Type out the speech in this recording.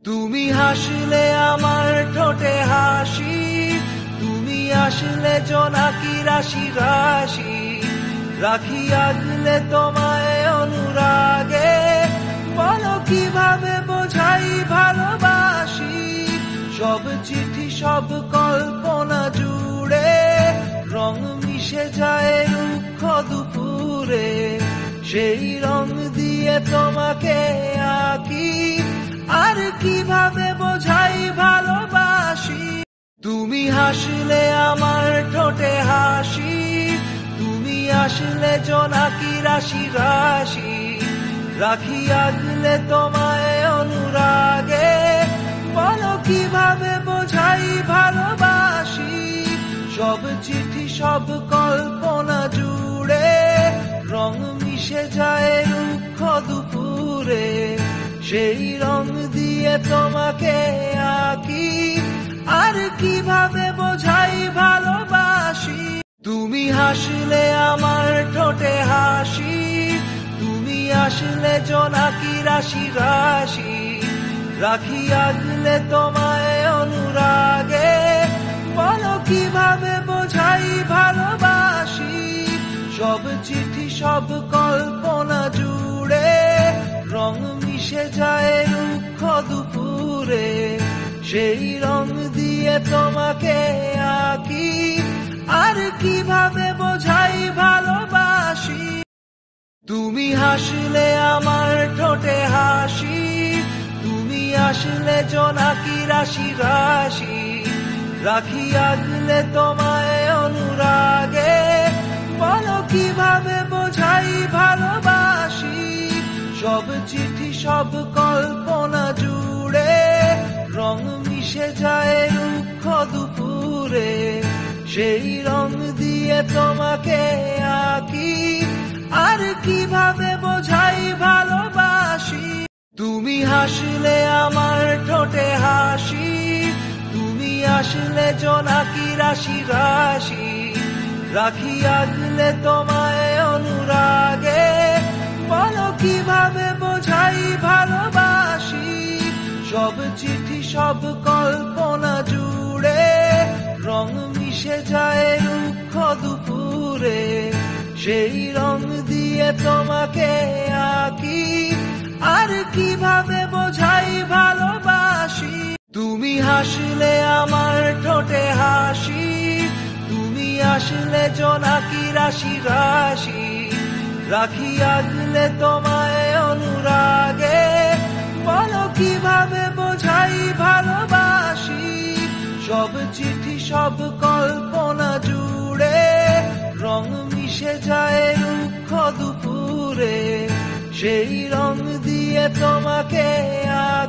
তুমি হাসলে আমার ঠোঁটে হাসি, তুমি আসলে জোনাকি রাশি রাশি, রাখি আগলে তোমায় অনুরাগে, বলো কিভাবে বোঝাই ভালোবাসি। সব চিঠি সব কল্পনা জুড়ে রং মিশে যায় রুক্ষ দুপুরে, সেই রং দিয়ে তোমাকে আঁকি, আর কিভাবে বোঝাই ভালোবাসি। তুমি হাসলে আমার ঠোঁটে হাসি, তুমি আসলে জোনাকি রাশি রাশি, রাখি আগলে তোমায় অনুরাগে, বলো কিভাবে বোঝাই ভালোবাসি। সব চিঠি সব কল্পনা জুড়ে রং মিশে যায় রুক্ষ দুপুরে, সেই রং দিয়ে তোমাকে আঁকি, আর কিভাবে বোঝাই ভালোবাসি। তুমি হাসলে আমার ঠোঁটে হাসি, তুমি আসলে জোনাকি রাশি রাশি, রাখি আগলে তোমায় অনুরাগে, বলো কিভাবে বোঝাই ভালোবাসি। সব চিঠি সব কল্পনা জুড়ে রং মিশে যায় রুক্ষ দুপুরে, সেই রং দিয়ে তোমাকে আঁকি, আর কিভাবে বোঝাই ভালোবাসি। তুমি হাসলে আমার ঠোঁটে হাসি, তুমি আসলে জোনাকি রাশি রাশি, রাখি আগলে তোমায় অনুরাগে, বলো কিভাবে বোঝাই ভালোবাসি। সব চিঠি সব কল্পনা জুড়ে রং মিশে যায় রুক্ষ দুপুরে, সেই রং দিয়ে তোমাকে আঁকি, আর কিভাবে বোঝাই ভালোবাসি। তুমি হাসলে আমার ঠোঁটে হাসি, তুমি আসলে জোনাকি রাশি রাশি, রাখি আগলে তোমায় অনুরাগে, বলো কিভাবে বোঝাই ভালোবাসি। সব চিঠি সব কল্পনা জুড়ে রং মিশে যায় রুক্ষ দুপুরে, সেই রং দিয়ে তোমাকে আঁকি, আর কিভাবে বোঝাই ভালোবাসি। তুমি হাসলে আমার ঠোঁটে হাসি, তুমি আসলে জোনাকি রাশি রাশি, রাখি আগলে তোমায় অনুরাগে, বলো কিভাবে বোঝাই ভালোবাসি। সব চিঠি সব কল্পনা জুড়ে রং মিশে যায় রুক্ষ দুপুরে, সেই রং দিয়ে তোমাকে